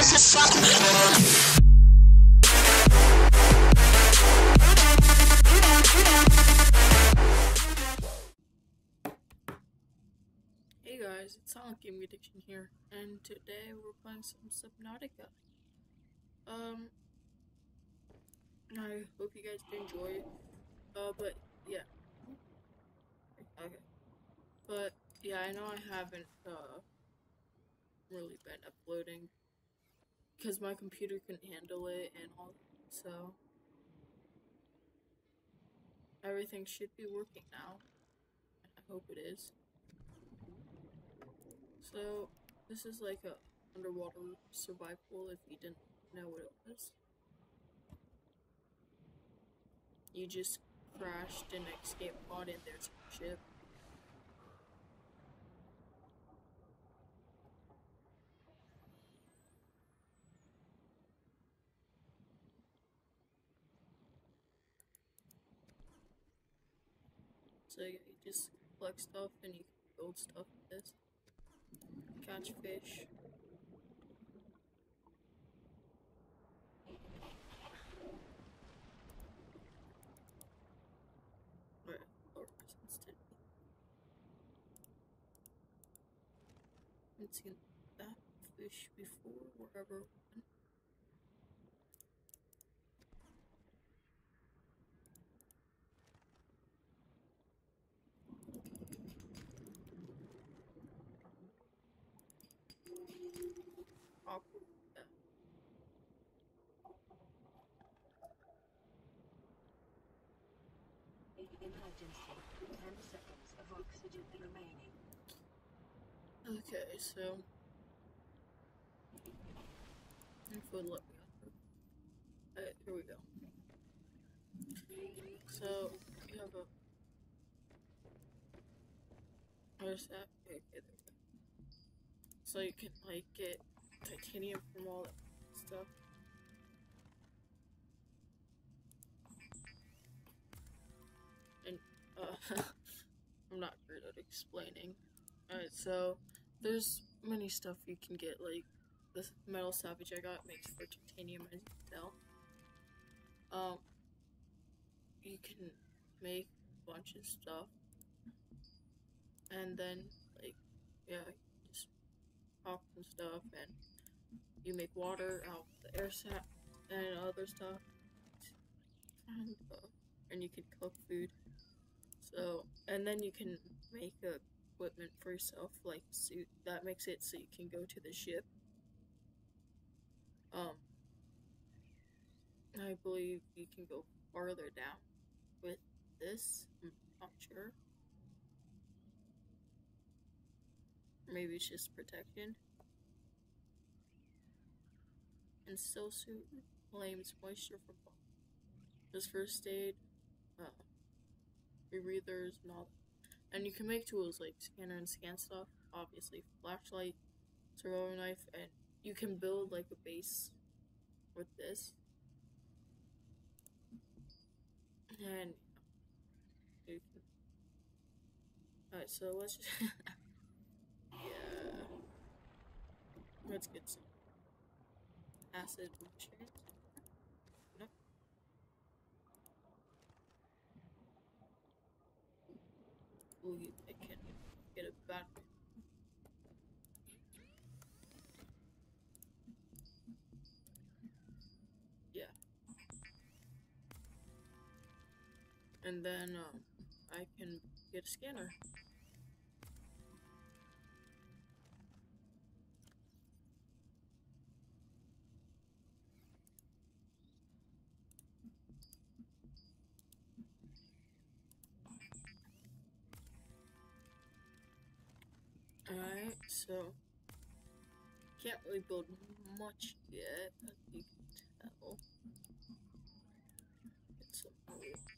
Hey guys, it's Silent Game Addiction here, and today we're playing some Subnautica. I hope you guys enjoy. But yeah, okay. But yeah, I know I haven't really been uploading because my computer couldn't handle it and all. So everything should be working now. I hope it is. So this is like a underwater survival. If you didn't know what it was. You just crashed an escape pod in their ship. So yeah, you just collect stuff and you can build stuff with this. Catch fish. Or sensitivity. I haven't seen that fish before, wherever. Awkward. Yeah. Emergency. 10 seconds of oxygen remaining. Okay, so if it would let me up. Alright, here we go. So you have a where's that? Okay, there we go. So you can like get titanium from all that stuff. And I'm not good at explaining. Alright, so there's many stuff you can get, like this metal salvage I got makes for titanium, as you can tell. You can make a bunch of stuff, and then like yeah, just pop some stuff, and you make water out of the air sap and other stuff, and you can cook food. So, and then you can make equipment for yourself, like a suit that makes it so you can go to the ship. I believe you can go farther down with this. I'm not sure. Maybe it's just protection. And still suit claims moisture from both. This first aid, rebreathers, and all that. And you can make tools like scanner and scan stuff, obviously flashlight, survival knife, and you can build like a base with this. And you can... Alright, so let's just yeah. Let's get some acid nutrients. Nope. Ooh, I can get a battery. Yeah. And then I can get a scanner. Alright, so can't really build much yet, as you can tell. Get some wood.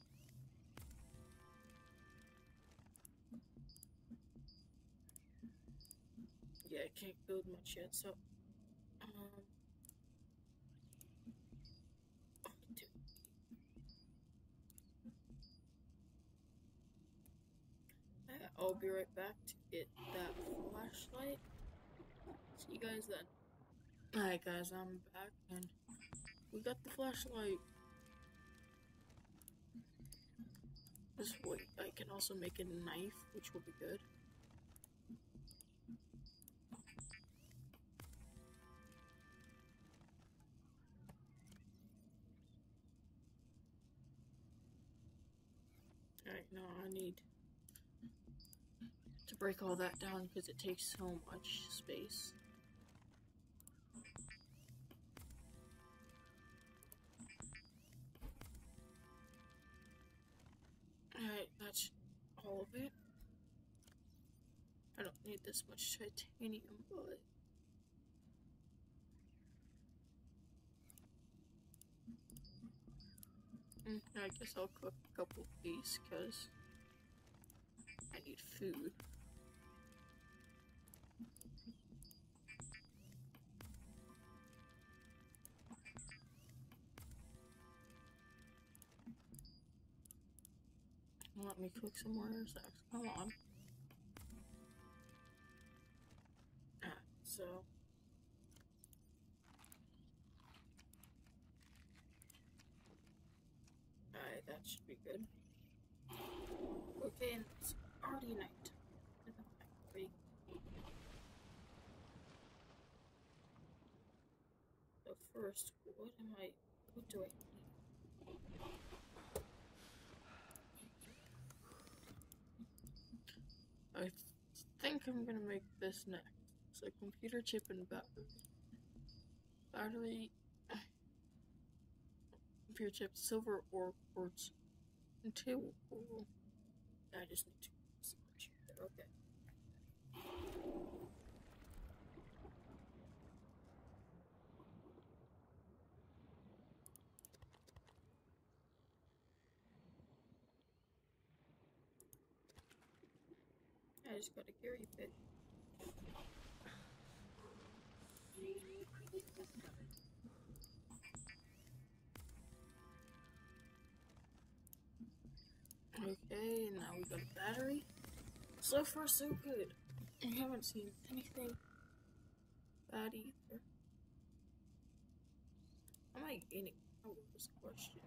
Yeah, I can't build much yet, so I'll be right back to get that flashlight. See you guys then. Alright guys, I'm back and we got the flashlight. This way I can also make a knife, which will be good. Alright, now I need to break all that down because it takes so much space. Alright, that's all of it. I don't need this much titanium, but I guess I'll cook a couple of these because I need food. Let me cook some more snacks. Come on. So alright, that should be good. Okay, and it's already night. So first, what do I need? I think I'm gonna make this next. So computer chip and battery. Computer chip, silver ore quartz, and table coral. I just need to switch here. Okay. I just got a Gary fish. Okay, now we got a battery. So far, so good. I haven't seen anything bad either. Am I gaining power? Is the question.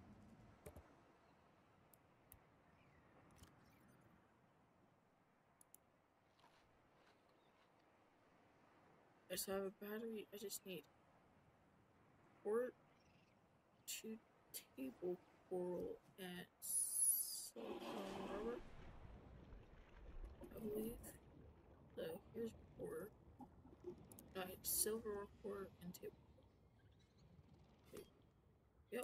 I just have a battery. I just need 4 2 table coral and silicone rubber, I believe. So here's 4. Alright, silver ore and table coral. Yep.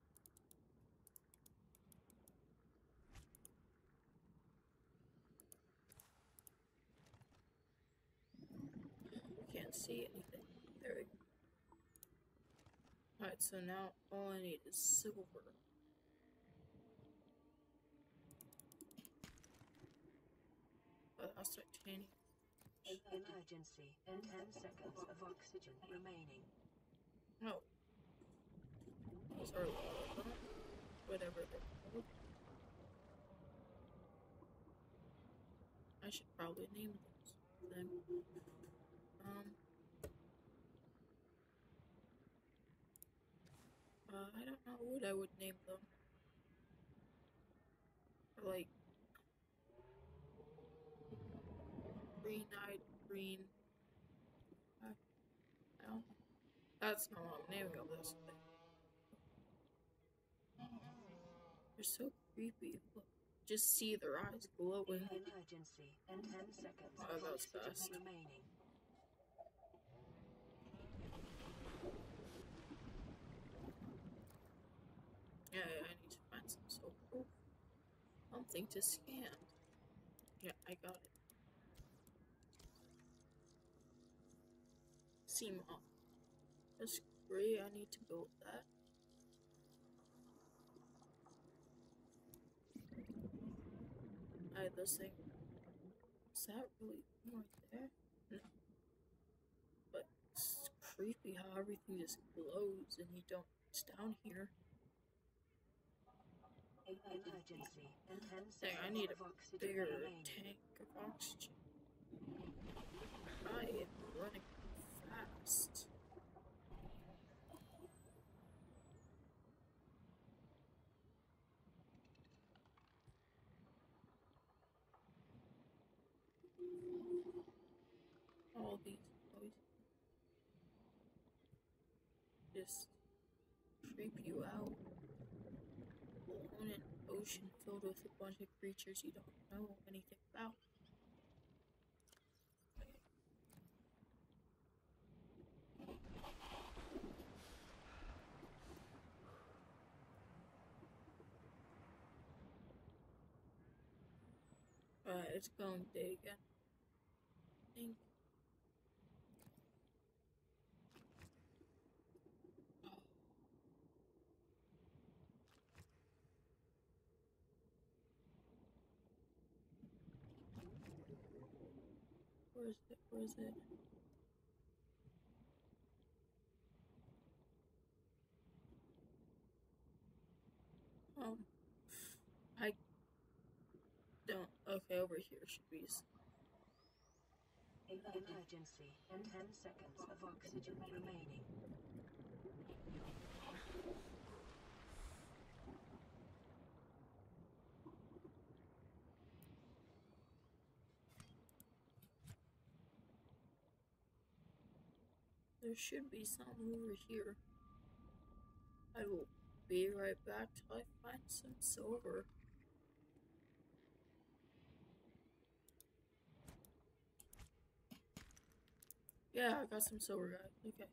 Can't see anything. There we go. Alright, so now all I need is silver. That's titanium. Emergency. 10 seconds of oxygen remaining. No. Those are whatever they're called. I should probably name those then. I don't know what I would name them. Like green-eyed green. No, that's not what I'm naming them. This thing. They're so creepy. Look, just see their eyes glowing. Emergency. 10 seconds Oh, of that was oxygen fast. remaining. Yeah, I need to find some silver. Something to scan. Yeah, I got it. Seam up. That's great. I need to build that. Alright, this thing. Is that really right there? No. But it's creepy how everything just glows and you don't. It's down here. Emergency. 10 Dang, I seconds need of a oxygen bigger remaining. tank of oxygen. I am running fast. all these always just creep you out. Alone in an ocean filled with a bunch of creatures you don't know anything about. Alright, it's going day again. Think. Where is it? Where is it? I don't. Okay, over here should be. Emergency. 10 seconds of oxygen remaining. There should be some over here. I will be right back till I find some silver. Yeah, I got some silver, guys. Okay.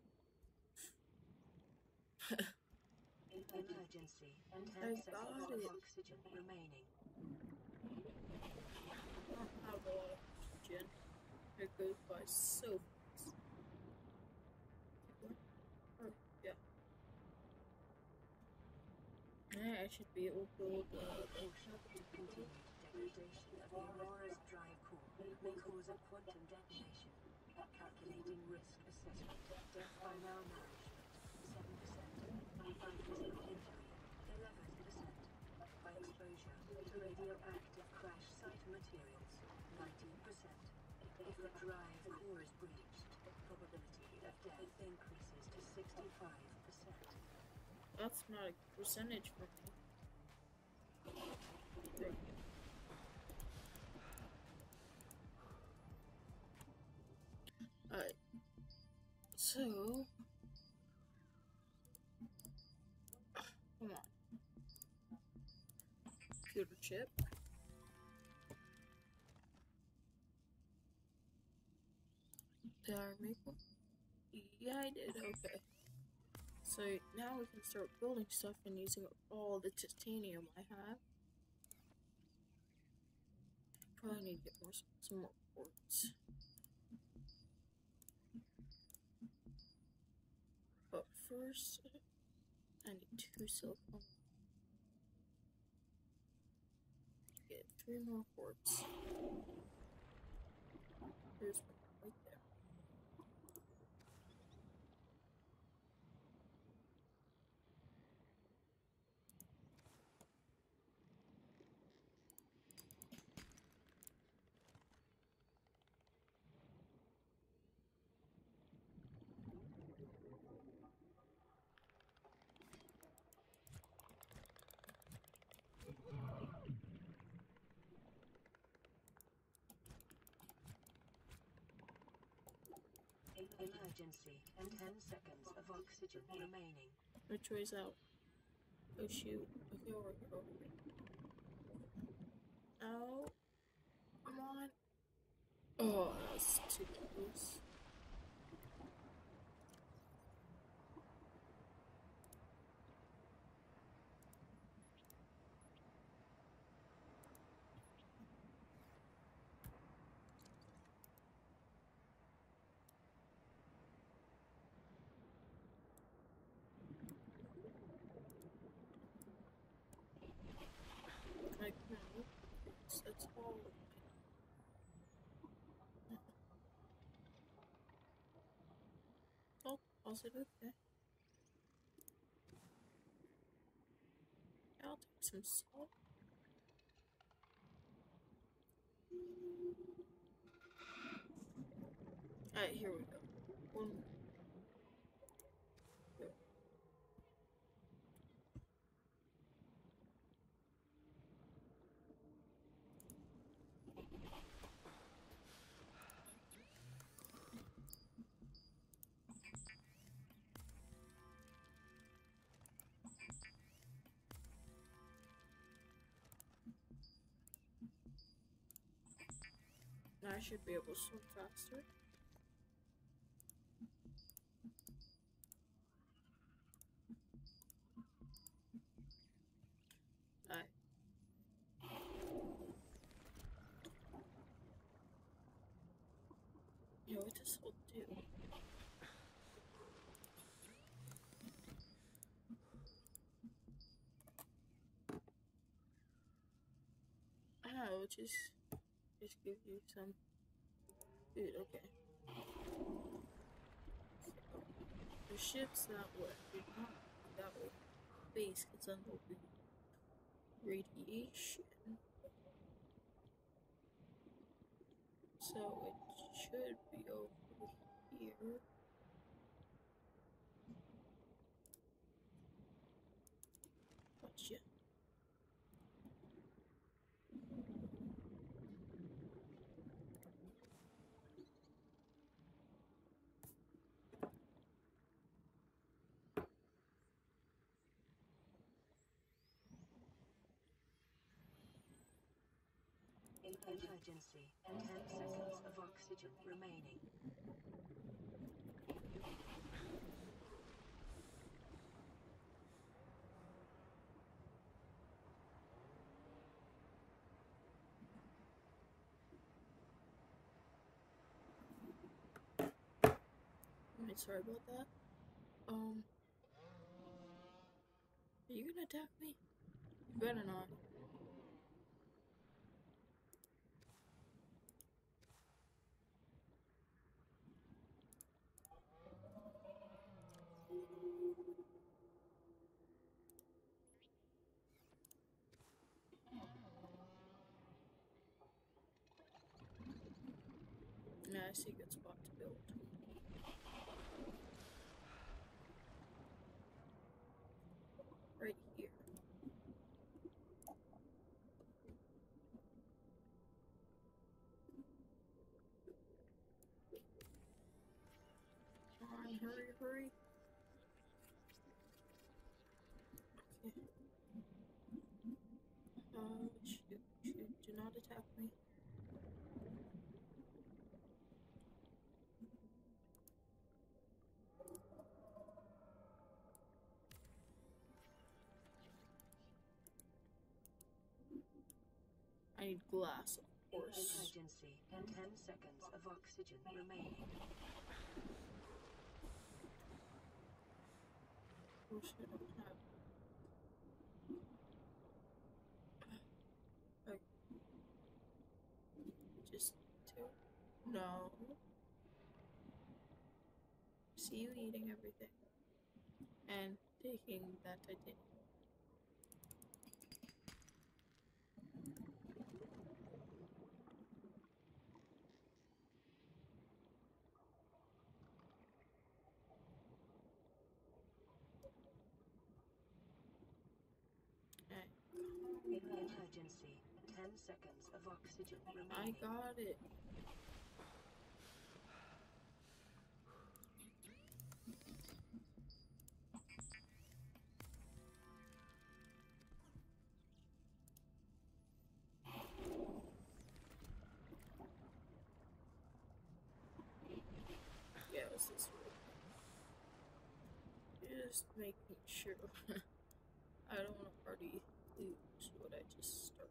Emergency. 10 seconds of oxygen remaining. I don't have a lot of oxygen. It goes by so fast. Oh, yeah. Yeah, I should be able to build Continued degradation of the Aurora's drive core may cause a quantum detonation. Calculating risk assessment. Death by malnourishment, 7%. 5% injury, 11%. By exposure to radioactive crash site materials, 19%. If the drive core is breached, probability of death increases to 65%. That's not a percentage for me. Right. Alright. So come on. Computer chip. Did I make one? Yeah, I did. Okay. So now we can start building stuff and using all the titanium I have. Probably need to get some more quartz. But first, I need 2 silicone. Get 3 more quartz. There's one right there. Emergency. 10 seconds of oxygen remaining. Which way's out? Oh shoot. Okay, over here, over here. Oh. Come on. Oh, that's too close. Like, no. That's all. Oh, positive, okay. I'll take some salt. Alright, here we go. One. Go. I should be able to swim faster. Alright. Yeah, what does this do? Oh, just give you some food, okay. The ship's that way. You're not that way. Base gets under radiation. So it should be over here. Gotcha. Emergency. 10 seconds of oxygen remaining. I'm sorry about that. Are you gonna attack me? You better not. Yeah, I see a good spot to build. Right here. Come on, hurry, hurry. Okay. Shoot, do not attack me. I need glass, of course. Emergency. 10 seconds of oxygen remaining. Of course I don't have. Just two. No. See you eating everything. And taking that titanium. Emergency. 10 seconds of oxygen remaining. I got it. Yeah, it was this way. Just making sure I don't already lose what I just started.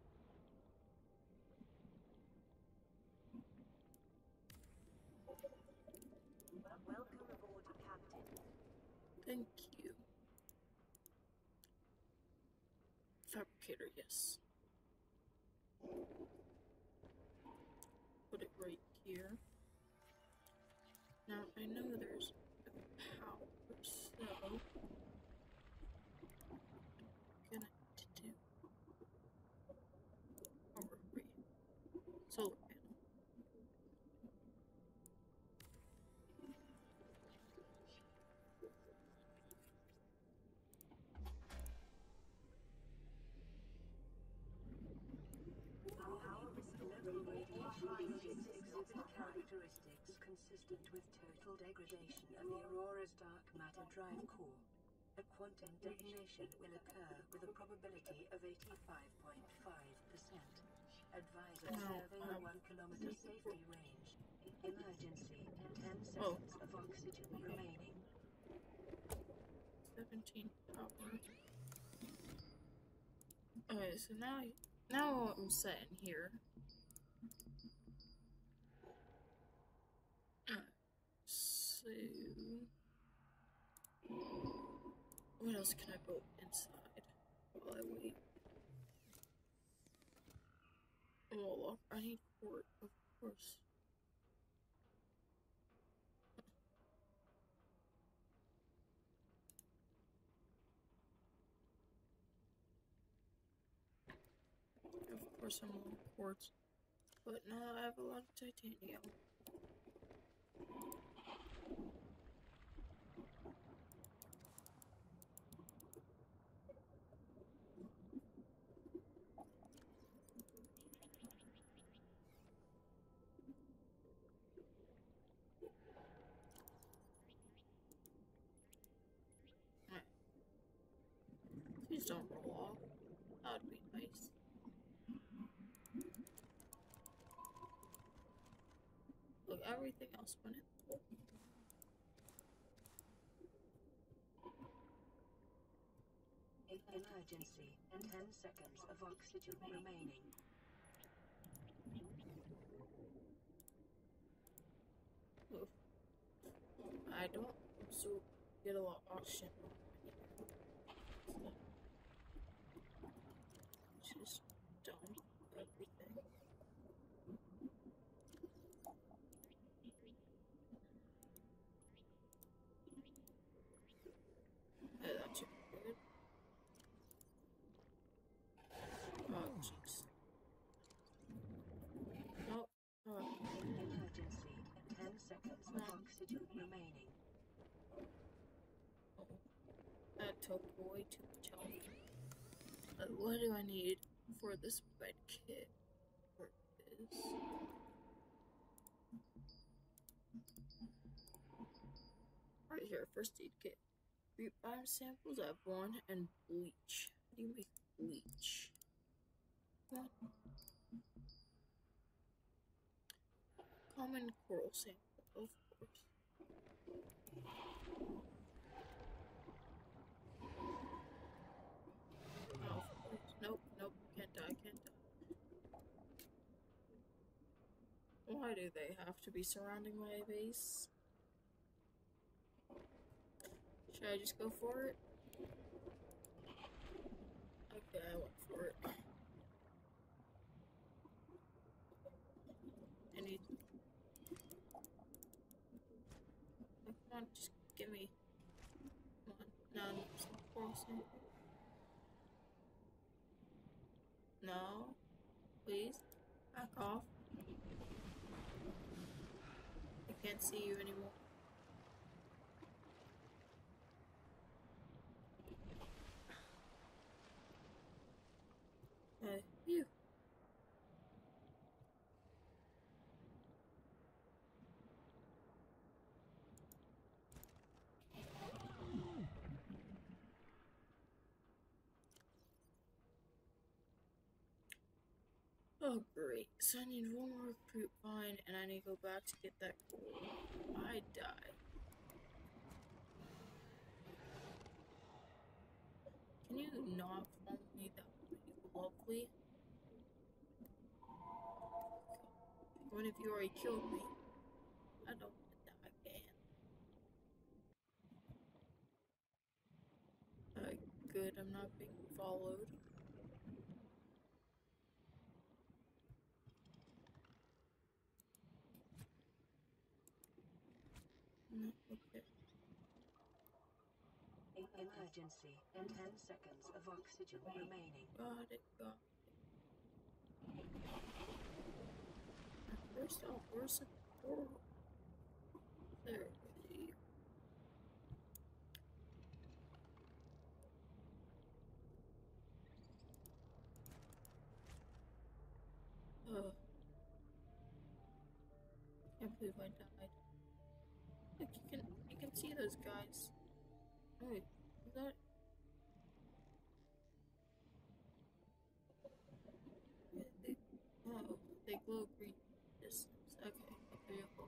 Welcome aboard, Captain. Thank you. Fabricator, yes. Put it right here. Now, I know there's power, so gonna do power free solar panel. Exhibit characteristics consistent with total degradation of the Aurora's dark matter drive core. A quantum detonation will occur with a probability of 85.5%. Advisor No, serving a 1 kilometer safety range. Emergency. 10 Oh. seconds of oxygen remaining. 17 power. Okay, so now I'm setting here. So what else can I build inside while I wait? Oh, I need port, of course. Of course, I'm on quartz, but now I have a lot of titanium. Alright. Please don't roll off. That would be nice. Look, everything else went in the hole. Emergency. 10 seconds of oxygen remaining. Oof. I don't get a lot of oxygen. Just dump everything. Hey, that should be good. Oh, jeez. Nope. Oh. Emergency. 10 seconds of oxygen remaining. Oh. That took way too much health. What do I need for this med kit? Where it is? Right here, first aid kit. Root biome samples, I have 1, and bleach. How do you make bleach? What? Common coral sample, of course. Oh, of course. Nope, can't die. Why do they have to be surrounding my base? Should I just go for it? Okay, I went for it. I need... Oh, come on, just give me... Come on, none. Some coral sample. No. Please. Back off. I can't see you anymore. Phew. Oh, great. So I need one more recruit find, and I need to go back to get that gold. I die. Can you not follow me? That would be lovely. What if you already killed me? I don't want to die again. Good, I'm not being followed. No, okay. Emergency. 10 seconds of oxygen remaining. Got it. First off, where's the portal? There we go. Can't believe I died. Look, you can see those guys. Wait, is that? Glow green distance. Okay, a vehicle.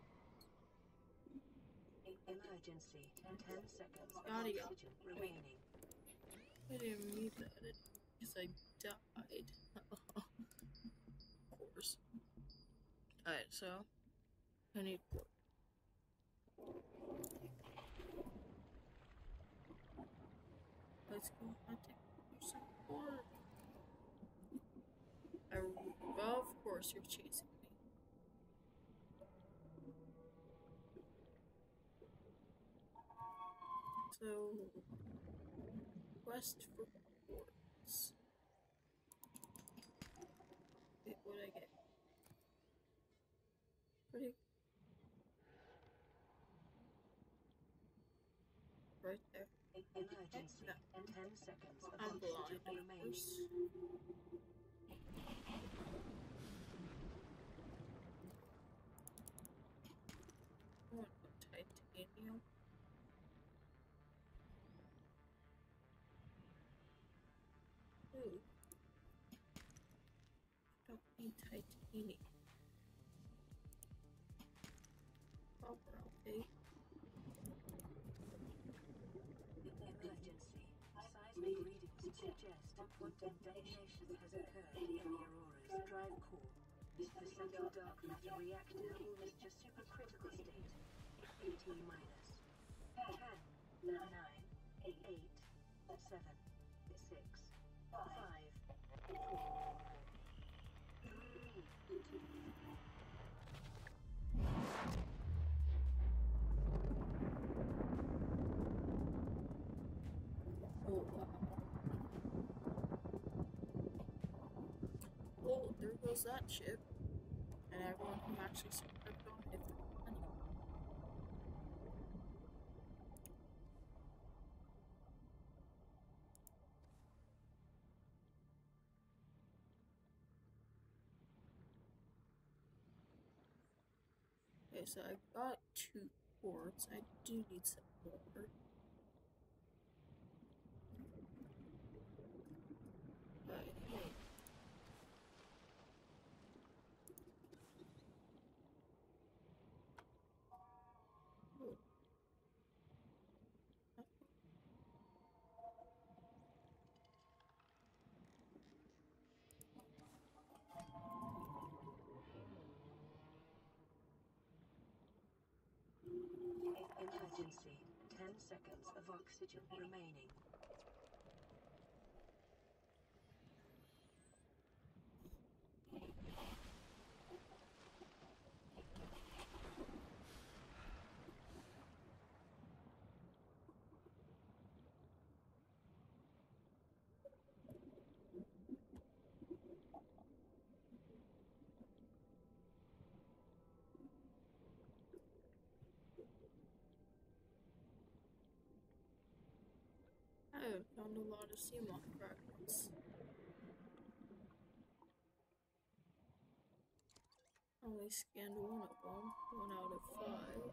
Emergency. 10 seconds of Yada yada. oxygen remaining. I didn't need that because I died. Of course. Alright, so I need port. Let's go hunting for some port. Of course, you're chasing me. So, quest for ports. Wait, what'd I get? Pretty. Right there. Emergency. No. 10 seconds of I'm blind, oxygen of remaining. course. I want titanium. Ooh. Don't need titanium. Copper, okay. Emergency. Seismic readings suggest a quantum detonation has occurred in the Aurora's drive core. The central dark matter reactor will reach a supercritical state. 18 minus 10, 9, 8, 7, 6, 5, 4, 3, 2. Oh, wow. Oh, there goes that ship. And everyone who actually subscribed on it for money. Okay, so I got 2 ports. I do need some more. But hey. Oh. Emergency. 10 seconds of oxygen remaining. I have found a lot of sea moth fragments. I only scanned one of them, 1 out of 5.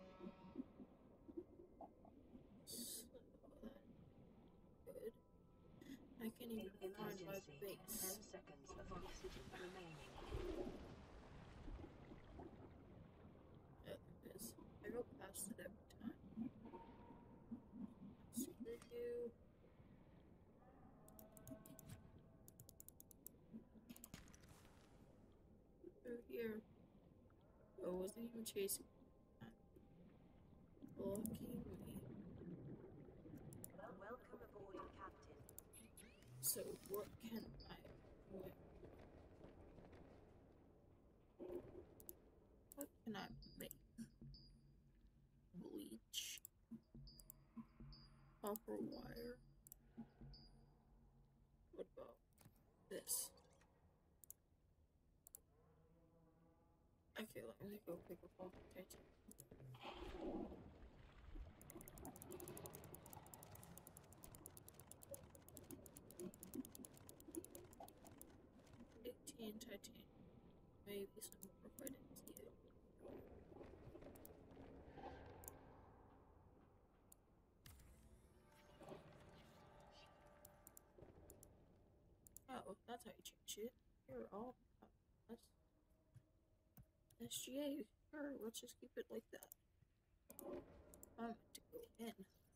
So that's good. I can't even find my Emergency. base. 10 seconds of oxygen remaining. Yeah, there it is. I go past it every time. Screw you. Through here. Oh, wasn't even chasing me. Lucky me. Welcome aboard, Captain. So what can I make? What can I make? Bleach. Copper wire. What about this? Okay, let me go pick up all the titanium. 18 titanium. Maybe some more if I didn't see it. Oh, that's how you change it. You're all. That's SGA, sure, let's just keep it like that. I'm meant to go in.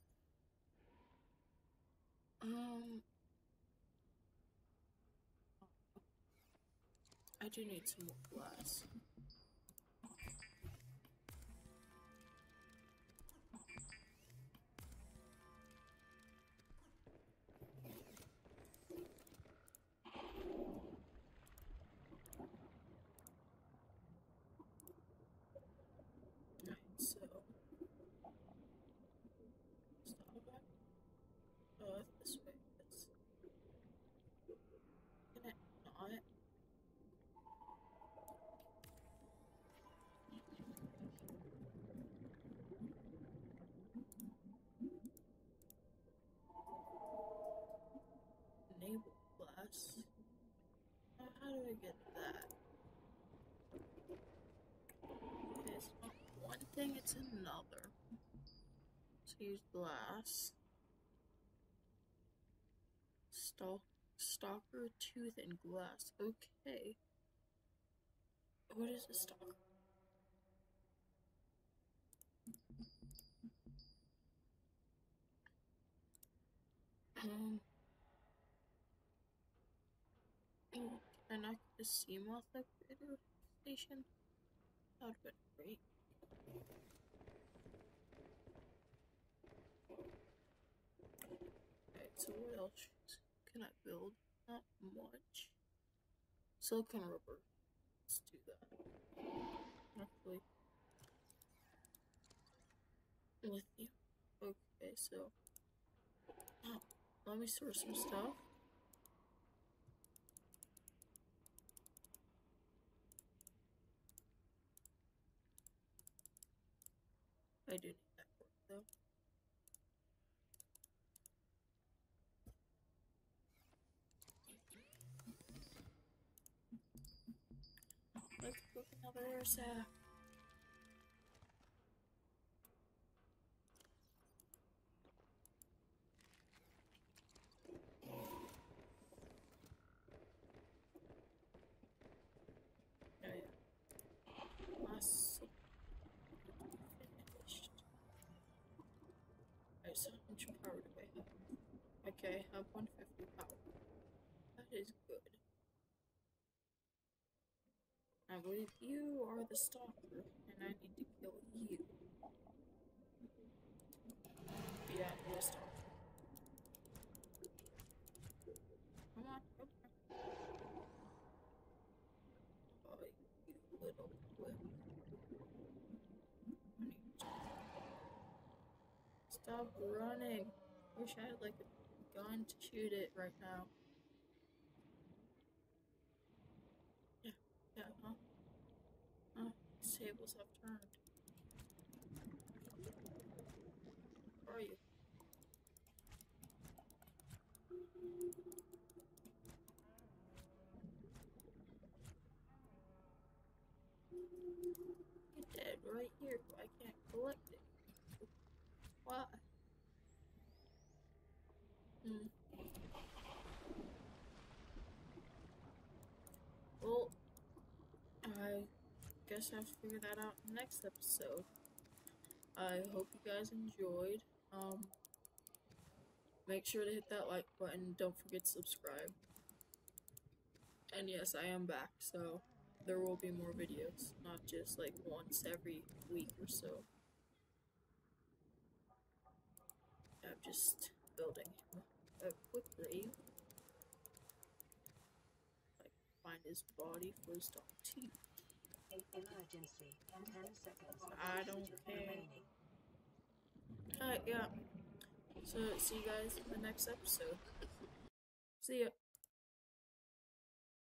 I do need some more glass. Alright, so stop back. This way. Can it not? Enable glass. How do I get that? It's not one thing, it's another. So use glass. Stalker, tooth, and glass. Okay. What is a stalker? Can I knock the sea moth upgrader station? That would have been great. Alright, so what else can I build? Not much. Silicon rubber. Let's do that. Actually. Lithium. Okay, so. Oh, let me store some stuff. I do need that work though. Let's cook another air sack. So how much power do I have? Okay, I have 150 power. That is good. I believe you are the stalker, and I need to kill you. Yeah, you're a stalker. Come on, come on. Oh, you little whip. Stop running. Wish I had like a gun to shoot it right now. Yeah, huh? Tables have turned. Where are you? You're dead right here, but I can't collect it. Why? Well, I guess I have to figure that out in the next episode. I hope you guys enjoyed. Make sure to hit that like button. Don't forget to subscribe. And yes, I am back, so there will be more videos, not just like once every week or so. I'm just building a quick grave. I find his body for his dog teeth. Emergency. 10 seconds. I don't care. Yeah. So, see you guys in the next episode. See ya.